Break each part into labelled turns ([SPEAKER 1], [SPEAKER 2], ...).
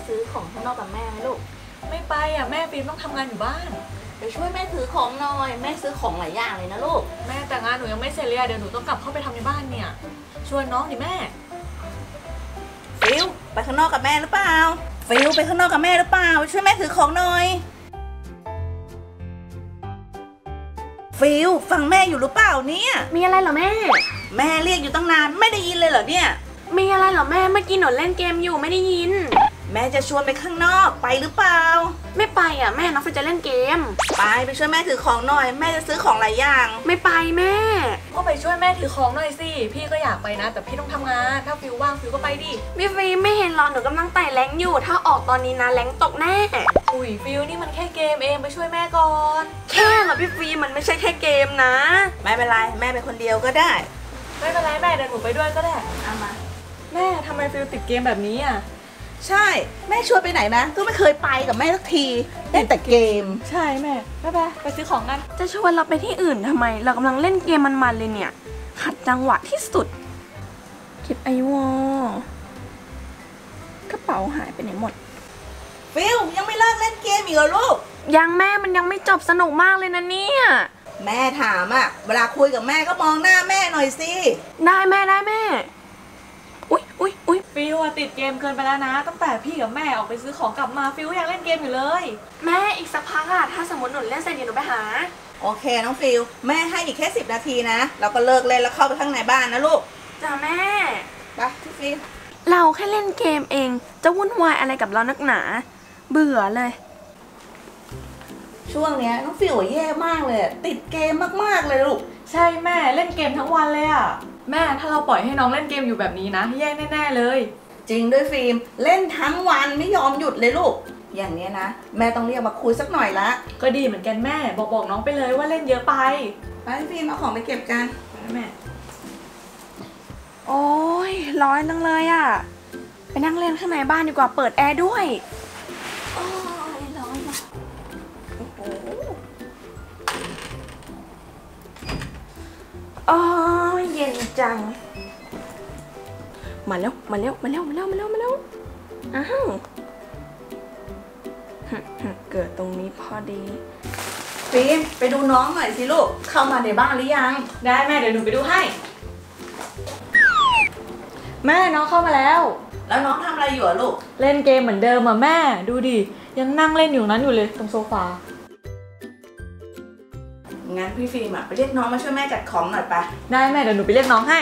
[SPEAKER 1] ซื้อของข้างนอกกับแม่ไหมลูก
[SPEAKER 2] ไม่ไปอ่ะแม่ฟิล์มต้องทำงานอยู่บ้าน
[SPEAKER 1] ไปช่วยแม่ถือของหน่อยแม่ซื้อของหลายอย่างเลยนะลูก
[SPEAKER 2] แม่แต่งานหนูยังไม่เสร็จเลยเดี๋ยวหนูต้องกลับเข้าไปทำในบ้านเนี่ยชวนน้องดิแม่
[SPEAKER 1] ฟิลไปข้างนอกกับแม่หรือเปล่าฟิลไปข้างนอกกับแม่หรือเปล่าช่วยแม่ถือของหน่อยฟิลฟังแม่อยู่หรือเปล่าเนี่ย
[SPEAKER 3] มีอะไรเหรอแม่
[SPEAKER 1] แม่เรียกอยู่ตั้งนานไม่ได้ยินเลยเหรอเนี่ย
[SPEAKER 3] มีอะไรเหรอแม่เมื่อกี้หนูเล่นเกมอยู่ไม่ได้ยิน
[SPEAKER 1] แม่จะชวนไปข้างนอกไปหรือเปล่า
[SPEAKER 3] ไม่ไปอ่ะแม่น้องฟิลจะเล่นเกม
[SPEAKER 1] ไปช่วยแม่ถือของหน่อยแม่จะซื้อของหลายอย่าง
[SPEAKER 3] ไม่ไปแม่
[SPEAKER 2] ก็ไปช่วยแม่ถือของหน่อยสิพี่ก็อยากไปนะแต่พี่ต้องทำงานถ้าฟิลว่างฟิลก็ไปดิ
[SPEAKER 3] พี่ฟิลไม่เห็นหรอหนูกำลังไต่แรงอยู่ถ้าออกตอนนี้นะแรงตกแน่
[SPEAKER 2] อุ้ยฟิลนี่มันแค่เกมเองไปช่วยแม่ก่อน
[SPEAKER 3] แค่เหรอพี่ฟิลมันไม่ใช่แค่เกมนะ
[SPEAKER 1] ไม่เป็นไรแม่เป็นคนเดียวก็ได้
[SPEAKER 2] ไม่เป็นไรแม่เดี๋ยวหนูไปด้วยก็ได้
[SPEAKER 1] เอามา
[SPEAKER 2] แม่ทำไมฟิลติดเกมแบบนี้อ่ะ
[SPEAKER 1] ใช่แม่ชวนไปไหนนะก็ไม่เคยไปกับแม่สักทีเล่นแต่เกม
[SPEAKER 2] ใช่แม่ไปซื้อของกัน
[SPEAKER 3] จะชวนเราไปที่อื่นทำไมเรากำลังเล่นเกมมันๆเลยเนี่ยขัดจังหวะที่สุดเก็บไอวอกระเป๋าหายไปไหนหมด
[SPEAKER 1] ฟิลยังไม่เลิกเล่นเกมอีกเหรอลูก
[SPEAKER 3] ยังแม่มันยังไม่จบสนุกมากเลยนะเนี่ย
[SPEAKER 1] แม่ถามอะเวลาคุยกับแม่ก็มองหน้าแม่หน่อยสิ
[SPEAKER 3] ได้แม่อุ๊ย
[SPEAKER 2] ฟิลติดเกมเกินไปแล้วนะตั้งแต่พี่กับแม่ออกไปซื้อของกลับมาฟิลยังเล่นเกมอยู่เลย
[SPEAKER 3] แม่อีกสักพักอะถ้าสมมติหนูเล่นเสร็จเดี๋ยวหนูไปหา
[SPEAKER 1] โอเคน้องฟิลแม่ให้อีกแค่10 นาทีนะเราก็เลิกเล่นแล้วเข้าไปข้างในบ้านนะลูก
[SPEAKER 3] จ้าแม่
[SPEAKER 1] ไปพี่ฟิล
[SPEAKER 3] เราแค่เล่นเกมเองจะวุ่นวายอะไรกับเรานักหนาเบื่อเลย
[SPEAKER 1] ช่วงนี้น้องฟิลแย่มากเลยติดเกมมากๆเลยลูก
[SPEAKER 2] ใช่แม่เล่นเกมทั้งวันเลยอะแม่ถ้าเราปล่อยให้น้องเล่นเกมอยู่แบบนี้นะแย่แน่ๆเลย
[SPEAKER 1] จริงด้วยฟิล์มเล่นทั้งวันไม่ยอมหยุดเลยลูกอย่างนี้นะแม่ต้องเรียกมาคุยสักหน่อยละ
[SPEAKER 2] ก็ดีเหมือนกันแม่บอกน้องไปเลยว่าเล่นเยอะไป
[SPEAKER 1] ฟิล์มเอาของไปเก็บกัน
[SPEAKER 2] แม่
[SPEAKER 3] โอ้ยร้อนจังเลยอะไปนั่งเล่นข้างในบ้านดีกว่าเปิดแอร์ด้วย
[SPEAKER 1] โอ้ยร้อนว่ะ
[SPEAKER 3] โอ้ยเย็นจังมาแล้วอ้าวเกิดตรงนี้พอดี
[SPEAKER 1] ฟิล์มไปดูน้องหน่อยสิลูกเข้ามาในบ้านหรือยัง
[SPEAKER 2] ได้แม่เดี๋ยวหนูไปดูให้แม่น้องเข้ามาแล้ว
[SPEAKER 1] น้องทำอะไรอยู่อะลูก
[SPEAKER 2] เล่นเกมเหมือนเดิมอะแม่ดูดิยังนั่งเล่นอยู่นั้นอยู่เลยตรงโซฟา
[SPEAKER 1] งั้นพี่ฟิล์มไปเรียกน้องมาช่วยแม่จัดของหน่อยปะ
[SPEAKER 2] ได้แม่เดี๋ยวหนูไปเรียกน้องให้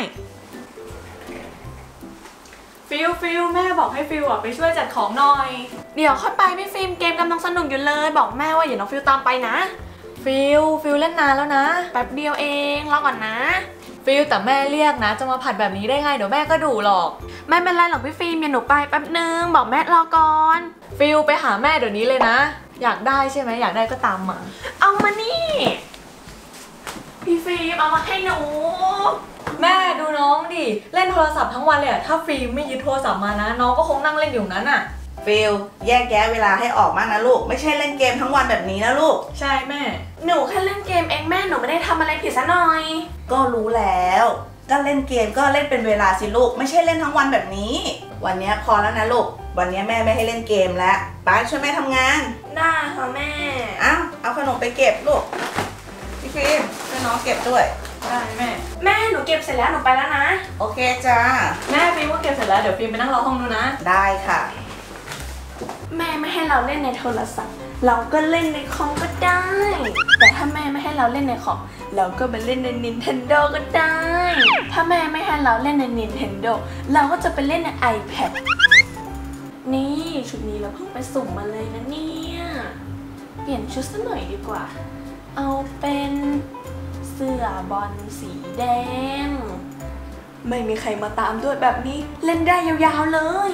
[SPEAKER 2] ฟิลแม่บอกให้ฟิลไปช่วยจัดของหน่อย
[SPEAKER 3] เดี๋ยวค่อยไปพี่ฟิล์มเกมกำลังสนุกอยู่เลยบอกแม่ว่าอย่าน้องฟิลตามไปนะ
[SPEAKER 2] ฟิลเล่นนานแล้วนะ
[SPEAKER 3] แป๊บเดียวเองรอก่อนนะ
[SPEAKER 2] ฟิลแต่แม่เรียกนะจะมาผัดแบบนี้ได้ไงเดี๋ยวแม่ก็ดุหรอก
[SPEAKER 3] ไม่เป็นไรหรอกพี่ฟิล์มอย่าหนูไปแป๊บนึงบอกแม่รอก่อน
[SPEAKER 2] ฟิลไปหาแม่เดี๋ยวนี้เลยนะอยากได้ใช่ไหมอยากได้ก็ตามมา
[SPEAKER 3] เอามานี่พี่ฟิล์มเอามาให้หนู
[SPEAKER 2] แม่ดูน้องดิเล่นโทรศัพท์ทั้งวันเลยถ้าฟิล์มไม่ยึดโทรศัพท์มานะน้องก็คงนั่งเล่นอยู่นั้นอะ
[SPEAKER 1] ฟิลแยกแยะเวลาให้ออกมากนะลูกไม่ใช่เล่นเกมทั้งวันแบบนี้นะลูก
[SPEAKER 2] ใช่แม่
[SPEAKER 3] หนูแค่เล่นเกมเองแม่หนูไม่ได้ทำอะไรผิดซะหน่อย
[SPEAKER 1] ก็รู้แล้วก็เล่นเกมก็เล่นเป็นเวลาสิลูกไม่ใช่เล่นทั้งวันแบบนี้วันนี้พอแล้วนะลูกวันนี้แม่ไม่ให้เล่นเกมแล้วป้าช่วยแม่ทำงาน
[SPEAKER 3] ได้ค่ะแม่
[SPEAKER 1] เอาขนมไปเก็บลูกพี่ฟิล์มช่วยน้องเก็บด้วย
[SPEAKER 2] ได้แม่
[SPEAKER 3] หนูเก็บเสร็จแล้วหนูไปแล้วนะ
[SPEAKER 1] โอเคจ้า
[SPEAKER 2] แม่ฟิล์มก็เก็บเสร็จแล้วเดี๋ยวฟิล์มไปนั่งรอห้องนู้นนะ
[SPEAKER 1] ได้ค่ะ
[SPEAKER 3] แม่ไม่ให้เราเล่นในโทรศัพท์เราก็เล่นในคอมก็ได้แต่ถ้าแม่ไม่ให้เราเล่นในคอมเราก็ไปเล่นใน Nintendo ก็ได้ถ้าแม่ไม่ให้เราเล่นใน Nintendo เราก็จะไปเล่นใน iPad นี่ชุดนี้เราเพิ่งไปสุ่มมาเลยนะเนี่ยเปลี่ยนชุดซะหน่อยดีกว่าเอาเป็นเสื้อบอลสีแดงไม่มีใครมาตามด้วยแบบนี้เล่นได้ยาวๆเลย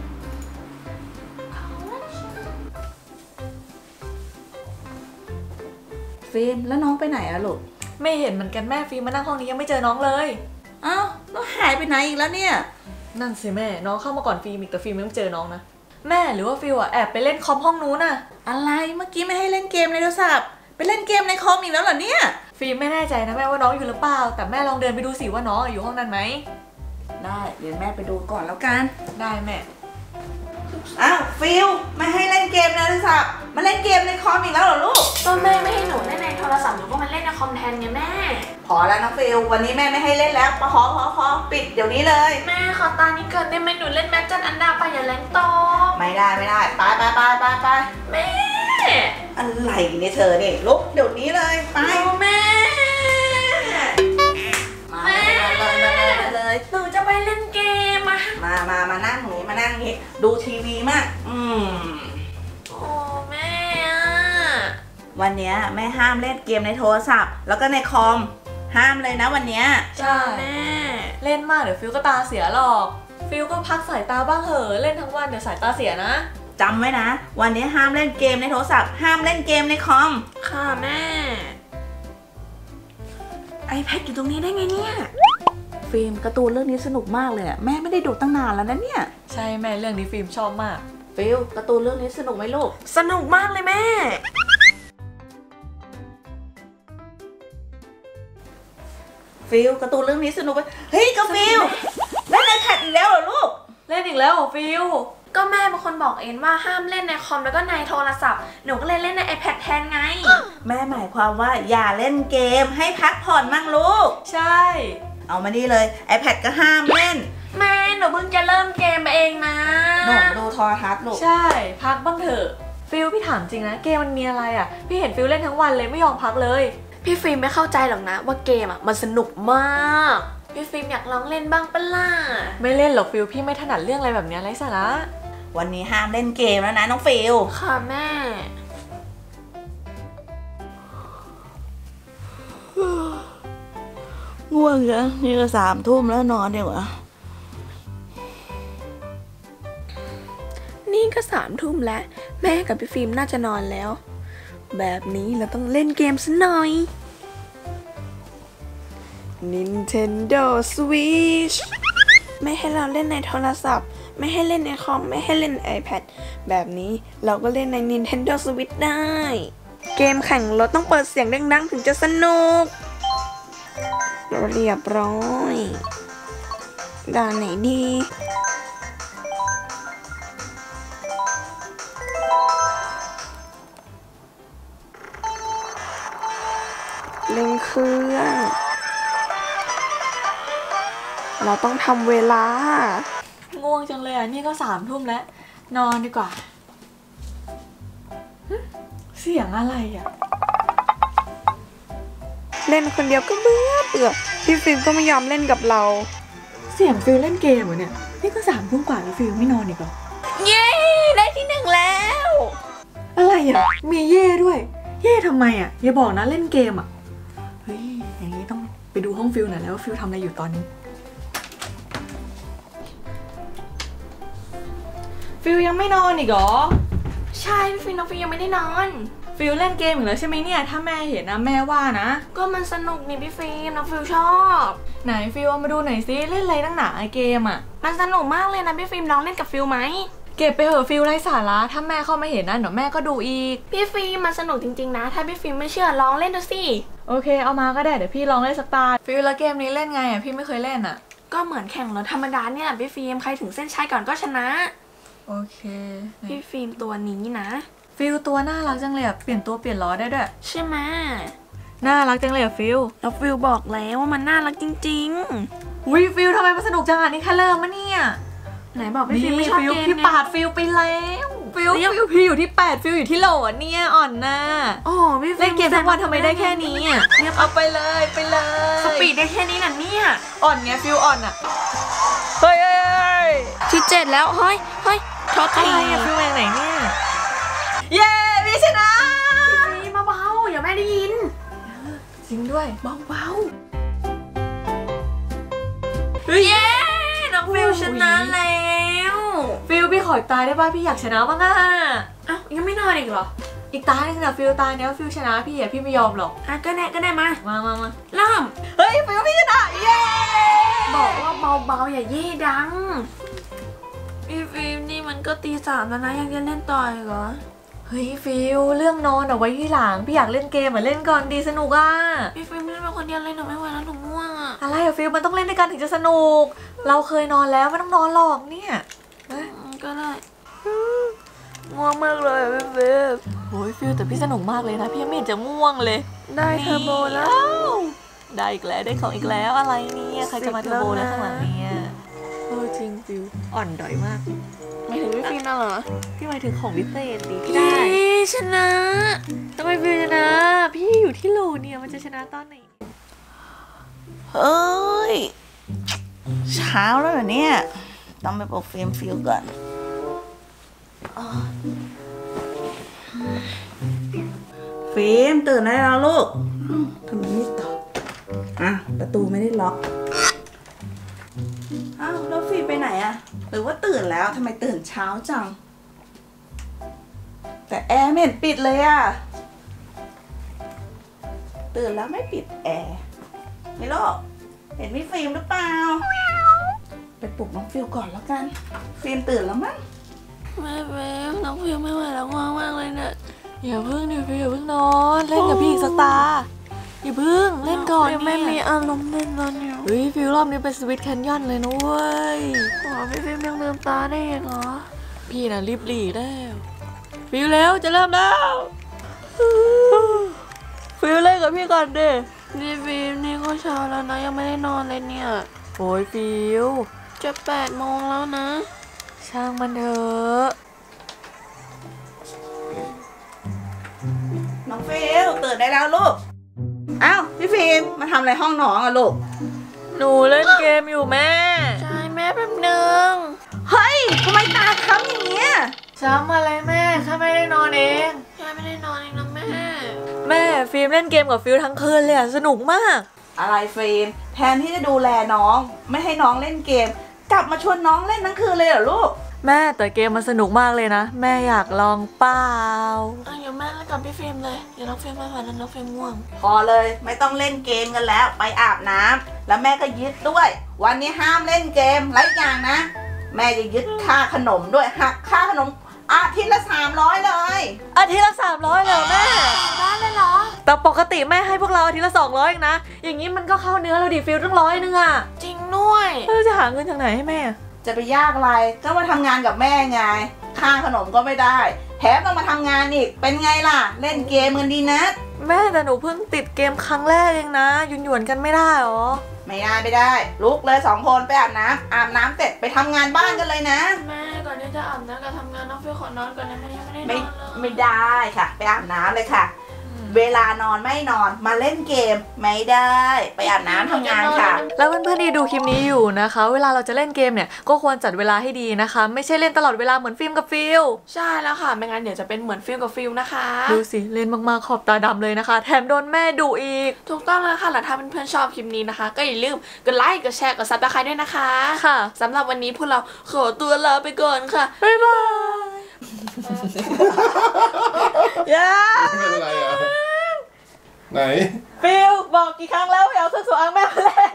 [SPEAKER 1] ฟิล์มแล้วน้องไปไหนอะลูก
[SPEAKER 2] ไม่เห็นเหมือนกันแม่ฟิล์มมานั่งห้องนี้ยังไม่เจอน้องเลย
[SPEAKER 1] แล้วหายไปไหนอีกแล้วเนี่ย
[SPEAKER 2] นั่นสิแม่น้องเข้ามาก่อนฟิล์มอีกแต่ฟิล์มไม่เจอน้องนะแม่หรือว่าฟิล์มแอบไปเล่นคอมห้องนู้นน่ะ
[SPEAKER 1] อะไรเมื่อกี้ไม่ให้เล่นเกมในโทรศัพท์ไปเล่นเกมในคอมอีกแล้วเหรอเนี่ย
[SPEAKER 2] ฟิล์มไม่แน่ใจนะแม่ว่าน้องอยู่หรือเปล่าแต่แม่ลองเดินไปดูสิว่าน้องอยู่ห้องนั้นไหม
[SPEAKER 1] ได้เดี๋ยวแม่ไปดูก่อนแล้วกัน
[SPEAKER 2] ได้แม่
[SPEAKER 1] อ้าวฟิลไม่ให้เล่นเกมในโทรศัพท์มาเล่นเกมในคอมอีกแล้วเหรอลูก
[SPEAKER 3] ก็แม่ไม่ให้หนูเล่นในโทรศัพท์หนูก็มาเล่นในคอมแทนไงแม่
[SPEAKER 1] พอแล้วนะฟิลวันนี้แม่ไม่ให้เล่นแล้วพอปิดเดี๋ยวนี้เลย
[SPEAKER 3] แม่ขอตานี้เกิดได้ไหมหนูเล่นแมจจันอันดาไปอย่าแรงโต
[SPEAKER 1] ไม่ได้ไป
[SPEAKER 3] แม่
[SPEAKER 1] อะไรเนี่ยเธอเนี่ยลุกเดี๋ยวนี้เลยไป
[SPEAKER 3] แม่
[SPEAKER 1] มาเลย
[SPEAKER 3] หนูจะไปเล่นเกมอะ
[SPEAKER 1] มานั่งอย่างนี้มานั่งอย่างนี้ดูทีวีมาก
[SPEAKER 3] โอ้แม่อะ
[SPEAKER 1] วันนี้แม่ห้ามเล่นเกมในโทรศัพท์แล้วก็ในคอมห้ามเลยนะวันนี้
[SPEAKER 2] ใช่
[SPEAKER 3] แม่
[SPEAKER 2] เล่นมากเดี๋ยวฟิลก็ตาเสียหรอกฟิลก็พักสายตาบ้างเหอะเล่นทั้งวันเดี๋ยวสายตาเสียนะ
[SPEAKER 1] จำไว้นะวันนี้ห้ามเล่นเกมในโทรศัพท์ห้ามเล่นเกมในคอม
[SPEAKER 3] ค่ะแม่ iPad อยู่ตรงนี้ได้ไงเนี่ย
[SPEAKER 1] ฟิล์มการ์ตูนเรื่องนี้สนุกมากเลยอะแม่ไม่ได้ดูตั้งนานแล้วนะเนี่ย
[SPEAKER 2] ใช่แม่เรื่องนี้ฟิล์มชอบมาก
[SPEAKER 1] ฟิลการ์ตูนเรื่องนี้สนุกไหมลูก
[SPEAKER 3] สนุกมากเลยแม่
[SPEAKER 1] ฟิลการ์ตูนเรื่องนี้สนุกไหมเฮ้ยก็ฟิลเล่นiPadอีกแล้วเหรอลูก
[SPEAKER 2] เล่นอีกแล้วเหรอฟิล
[SPEAKER 3] ก็แม่เป็นคนบอกเองว่าห้ามเล่นในคอมแล้วก็ในโทรศัพท์หนูก็เลยเล่นใน iPad แทนไง
[SPEAKER 1] แม่หมายความว่าอย่าเล่นเกมให้พักผ่อนมั่งลูก
[SPEAKER 2] ใช่
[SPEAKER 1] เอามานี่เลย iPad ก็ห้ามเล่น
[SPEAKER 3] แม่หนูเพิ่งจะเริ่มเกมเองนะ
[SPEAKER 1] หนูดูโทรทัศน์ลูก
[SPEAKER 2] ใช่พักบ้างเถอะฟิลพี่ถามจริงนะเกมมันมีอะไรอ่ะพี่เห็นฟิลเล่นทั้งวันเลยไม่ยอมพักเลย
[SPEAKER 3] พี่ฟิล์มไม่เข้าใจหรอกนะว่าเกมอ่ะมันสนุกมากพี่ฟิล์มอยากลองเล่นบ้างปะล่ะ
[SPEAKER 2] ไม่เล่นหรอกฟิลพี่ไม่ถนัดเรื่องอะไรแบบนี้ไร้สาระ
[SPEAKER 1] วันนี้ห้ามเล่นเกมแล้วนะน้องฟิล
[SPEAKER 3] ค่ะแม่
[SPEAKER 1] ง่วงจังนี่ก็3 ทุ่มแล้วนอนดีกว่า
[SPEAKER 3] นี่ก็3 ทุ่มแล้วแม่กับพี่ฟิล์มน่าจะนอนแล้วแบบนี้เราต้องเล่นเกมซะหน่อย Nintendo Switch ไม่ให้เราเล่นในโทรศัพท์ไม่ให้เล่นในคอมไม่ให้เล่น iPad แบบนี้เราก็เล่นใน Nintendo Switch ได้เกมแข่งรถต้องเปิดเสียงดังๆถึงจะสนุกเรียบร้อยด่านไหนดีเร่งเครื่องเราต้องทำเวลา
[SPEAKER 2] ง่วงจังเลยอ่ะนี่ก็3 ทุ่มแล้วนอนดีกว่าเสียงอะไรอ่ะ
[SPEAKER 3] เล่นคนเดียวก็เบื่อพี่ฟิล์มก็ไม่ยอมเล่นกับเรา
[SPEAKER 2] เสียงฟิลเล่นเกมเหรอเนี่ยนี่ก็3 ทุ่มกว่าแล้วฟิลไม่นอนอีกเหรอ
[SPEAKER 3] เย้ได้ที่ 1แล้ว
[SPEAKER 2] อะไรอ่ะมีเย่ด้วยเย่ทำไมอ่ะอย่าบอกนะเล่นเกมอ่ะเฮ้ยอย่างนี้ต้องไปดูห้องฟิลหน่อยแล้วว่าฟิลทำอะไรอยู่ตอนนี้ฟิลยังไม่นอนอีกเหรอ
[SPEAKER 3] ใช่พี่ฟิล์มน้องฟิล์มยังไม่ได้นอน
[SPEAKER 2] ฟิลเล่นเกมอีกแล้วใช่ไหมเนี่ยถ้าแม่เห็นนะแม่ว่านะ
[SPEAKER 3] ก็มันสนุกนี่พี่ฟิล์มน้องฟิล์มชอบ
[SPEAKER 2] ไหนฟิลมาดูหน่อยซิเล่นอะไรตั้งหนาเกมอ่ะ
[SPEAKER 3] มันสนุกมากเลยนะพี่ฟิล์มน้องเล่นกับฟิลไหม
[SPEAKER 2] เก็บไปเหอะฟิลไร้สาระถ้าแม่เข้ามาเห็นนะเดี๋ยวแม่ก็ดูอีก
[SPEAKER 3] พี่ฟิล์มมันสนุกจริงๆนะถ้าพี่ฟิล์มไม่เชื่อลองเล่นดูสิ
[SPEAKER 2] โอเคเอามาก็ได้เดี๋ยวพี่ลองเล่นสักตาฟิลแล้วเกมนี้เล่นไงอ่ะพี่ไม่เคยเล่นอ่ะ
[SPEAKER 3] ก็เหมือนแข่งรถธรรมดาเนี่ยแหละพี่ฟิล์มใครถึงเส้นชัยก่อนก็ชนะ
[SPEAKER 2] โอเค
[SPEAKER 3] พี่ฟิล์มตัวนี้นะ
[SPEAKER 2] ฟิลตัวน่ารักจังเลยอ่ะเปลี่ยนตัวเปลี่ยนล้อได้ด้วย
[SPEAKER 3] ใช่ไหม
[SPEAKER 2] น่ารักจังเลยอ่ะฟิล
[SPEAKER 3] แล้วฟิลบอกแล้วว่ามันน่ารักจริง
[SPEAKER 2] ๆวิฟิลทำไมมันสนุกจังอ่ะนี่แค่เริ่มมะเนี่ย
[SPEAKER 3] ไหนบอกพี่ฟิลไม่ชอบเกม
[SPEAKER 2] พี่ปาดฟิลไปแล้วฟิลพี่อยู่ที่8ฟิลอยู่ที่โหลเนี่ยอ่อนนะ
[SPEAKER 3] โอ้พี่
[SPEAKER 2] เล่นเกมทั้งวันทำไมได้แค่นี้อ่ะเอาไปเลย
[SPEAKER 3] สปีดได้แค่นี้น่ะเนี่ย
[SPEAKER 2] อ่อนไงฟิลอ่อนอ่ะเฮ้ย
[SPEAKER 3] ที่7แล้วเฮ้ยช็อต
[SPEAKER 2] อะไรอ่ะฟิลมาไหนเนี่ยเย้พี่ชนะ
[SPEAKER 3] พี่เบาๆอย่าแม่ได้ยิน
[SPEAKER 2] จริงด้วย
[SPEAKER 3] เบาๆเย้น้องฟิลชนะแล้ว
[SPEAKER 2] ฟิลพี่ขออีกตาได้ป่ะพี่อยากชนะบ้างอ่ะ
[SPEAKER 3] อ้าวยังไม่นอนอีกเหรอ
[SPEAKER 2] อีกตาหนึ่งนะฟิลตาเนี้ยฟิลชนะพี่อ่ะพี่ไม่ยอมหรอก
[SPEAKER 3] ก็ได้มาเริ่ม
[SPEAKER 2] เฮ้ยฟิลพี่ชนะเย้
[SPEAKER 3] บอกว่าเบาๆอย่าเย่ดังพี่ฟิล์มนี่มันก็ตี 3แล้วนะยังจะเล่นต่ออีกเหรอ
[SPEAKER 2] เฮ้ยฟิลเรื่องนอนเอาไว้ที่หลังพี่อยากเล่นเกมเล่นก่อนดีสนุกอ่ะ
[SPEAKER 3] พี่ฟิล์มเล่นเป็นคนเดียวเลยหนูไม่ไหวแล้วหนูง่วงอ่ะ
[SPEAKER 2] อะไรอะฟิลมันต้องเล่นด้วยกันถึงจะสนุกเราเคยนอนแล้วไม่ต้องนอนหรอกเนี่ย
[SPEAKER 3] ก็ได้ง่วงมากเลยพี่ฟิล
[SPEAKER 2] โอ้ยฟิลแต่พี่สนุกมากเลยนะพี่ยังไม่เห็นจะง่วงเลย
[SPEAKER 3] ได้เทอร์โบแล้ว
[SPEAKER 2] ได้อีกแล้วได้ของอีกแล้วอะไรเนี่ยใครจะมาเทอร์โบนะข้างหลังเนี่ยจริงฟิลอ่อนด้อยมาก
[SPEAKER 3] ไม่ถึงพี่ฟิลน่ะเหรอ
[SPEAKER 2] พี่หมายถึงของพิเศษดีพี่
[SPEAKER 3] ได้
[SPEAKER 2] ได้
[SPEAKER 3] ชนะ
[SPEAKER 2] ทำไมฟิลชนะพี่อยู่ที่โหลเนี่ยมันจะชนะตอนไหน
[SPEAKER 1] เฮ้ยเช้าแล้วเหรอเนี่ยต้องไปปลุกฟิลก่อนฟิล์มตื่นได้แล้วลูกทำไมไม่ตอบประตูไม่ได้ล็อกอ้าวแล้วฟิล์มไปไหนอะหรือว่าตื่นแล้วทำไมตื่นเช้าจังแต่แอร์ไม่เห็นปิดเลยอะตื่นแล้วไม่ปิดแอร์ไม่หรอกเห็นพี่ฟิล์มหรือเปล่าไปปลุกน้องฟิลก่อนแล้วกันฟิล์มตื่นแล้วมั้ง
[SPEAKER 3] แม่ฟิลน้องฟิลไม่ไหวแล้วง่วงมากเลยเนี่ย
[SPEAKER 2] อย่าเพิ่งดิฟิลอย่าเพิ่งนอนเล่นกับพี่อีกสักตาอย่าเพิ่งเล่นก่อน
[SPEAKER 3] ไม่มี
[SPEAKER 2] เนี่ย
[SPEAKER 3] อารมณ์เล่นแล้วเนี่ย
[SPEAKER 2] เฮ้ยฟิลรอบนี้เป็นสวิตแคนยอนเลยนะเว้ย
[SPEAKER 3] พี่ฟิลยังลืมตาได้อีกเหรอ
[SPEAKER 2] พี่น่ะรีบหลีกแล้วฟิลแล้วจะเริ่มแล้วฟิลเล่นกับพี่ก่อนดิ
[SPEAKER 3] พี่ฟิลนี่ก็เช้าแล้วนะยังไม่ได้นอนเลยเนี่ย
[SPEAKER 2] โอ้ยฟิล
[SPEAKER 3] จะ8 โมงแล้วนะ
[SPEAKER 2] ช่างมันเถอะ
[SPEAKER 1] น้องฟิลตื่นได้แล้วลูกอ้าวพี่ฟิล์มมาทำอะไรห้องน้องอะลูก
[SPEAKER 2] หนูเล่นเกมอยู่แม่
[SPEAKER 3] ใช่แม่แป๊บนึง
[SPEAKER 1] เฮ้ยทำไมตาค้ำอย่างเงี้ย
[SPEAKER 2] ช้ำอะไรแม่ข้าไม่ได้นอนเอง
[SPEAKER 3] ยายไม่ได้นอนเองนะแม่
[SPEAKER 2] แม่ฟิล์มเล่นเกมกับฟิลทั้งคืนเลยอะสนุกมาก
[SPEAKER 1] อะไรฟิล์มแทนที่จะดูแลน้องไม่ให้น้องเล่นเกม กลับมาชวนน้องเล่นทั้งคืนเลยเหรอลูก
[SPEAKER 2] แม่แต่เกมมันสนุกมากเลยนะแม่อยากลองเปล่า
[SPEAKER 3] เดี๋ยวแม่เล่นกับพี่ฟิล์มเลยเดี๋ยวน้องฟิล์มไม่ไหวแล้วน้องฟิล์มง่วง
[SPEAKER 1] พอเลยไม่ต้องเล่นเกมกันแล้วไปอาบน้ำแล้วแม่ก็ยึดด้วย วันนี้ห้ามเล่นเกมไรอย่างนะ แม่จะยึดค่าขนมด้วยหักค่าขนมอาทิตย์ละ300เลย
[SPEAKER 2] อาทิตย์ละ300เลยแม่
[SPEAKER 3] ได้เลยเหรอ
[SPEAKER 2] แต่ปกติแม่ให้พวกเราอาทิตย์ละ200เองนะอย่างนี้มันก็เข้าเนื้อเราดิฟิลตั้ง100อะ
[SPEAKER 3] จริงด้วย
[SPEAKER 2] เราจะหาเงินจากไหนให้แม่
[SPEAKER 1] จะไปยากอะไรก็มาทำงานกับแม่ไงค่าขนมก็ไม่ได้แถมต้องมาทำงานอีกเป็นไงล่ะเล่นเกมกันดีนะ
[SPEAKER 2] แม่แต่หนูเพิ่งติดเกมครั้งแรกเองนะหยวนๆกันไม่ได้หรอ
[SPEAKER 1] ไม่ได้ลุกเลย2 คนไปอาบน้ำเสร็จไปทำงานบ้านกันเลยนะ
[SPEAKER 3] แม่ก่อนที่จะอาบน้ำกับทำงานน้องฟิลขอนอนก่อนนะแม่ยังไม่ได้น
[SPEAKER 1] ไม่
[SPEAKER 3] อนเลย
[SPEAKER 1] ไม่ได้ค่ะ ไปอาบน้ำเลยค่ะ เวลานอนไม่นอนมาเล่นเกมไม่ได้ไปอาบน้ำทำงานค่ะ
[SPEAKER 2] แล้วเพื่อนๆที่ดูคลิปนี้อยู่นะคะ เวลาเราจะเล่นเกมเนี่ยก็ควรจัดเวลาให้ดีนะคะ ไม่ใช่เล่นตลอดเวลาเหมือนฟิล์มกับฟิล
[SPEAKER 3] ใช่แล้วค่ะไม่งั้นเดี๋ยวจะเป็นเหมือนฟิลกับฟิลนะคะ
[SPEAKER 2] ดูสิเล่นมากๆขอบตาดำเลยนะคะ แถมโดนแม่ดุอีก
[SPEAKER 3] ถูกต้องแล้วค่ะแล้วถ้าเพื่อนๆชอบคลิปนี้นะคะ ก็อย่าลืมกดไลค์กดแชร์กดซับสไครต์ด้วยนะคะ
[SPEAKER 2] ค่ะ
[SPEAKER 3] สำหรับวันนี้พวกเราขอตัวลาไปก่อนค่ะ
[SPEAKER 2] บ๊ายบาย อย่า
[SPEAKER 4] เป็นอะไรอ่ะ ไหน
[SPEAKER 2] ฟิลบอกกี่ครั้งแล้วอย่าเอาเครื่องสำอางแม่มาเล่น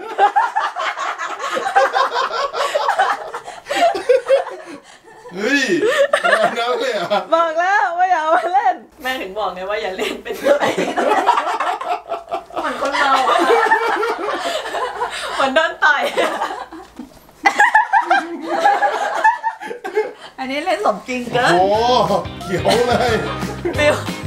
[SPEAKER 4] เฮ้ยขนาดนั้นเลยอ่ะ
[SPEAKER 2] บอกแล้วว่าอย่าเอามาเล่น แม่ถึงบอกไงว่าอย่าเล่นเป็นตัวเอง
[SPEAKER 3] เหมือนคนเราอะ
[SPEAKER 2] เหมือนโดนต่อย
[SPEAKER 1] อันนี้เล่นสมจริงเกิน
[SPEAKER 4] โอ้เขียวเลย
[SPEAKER 2] ฟิล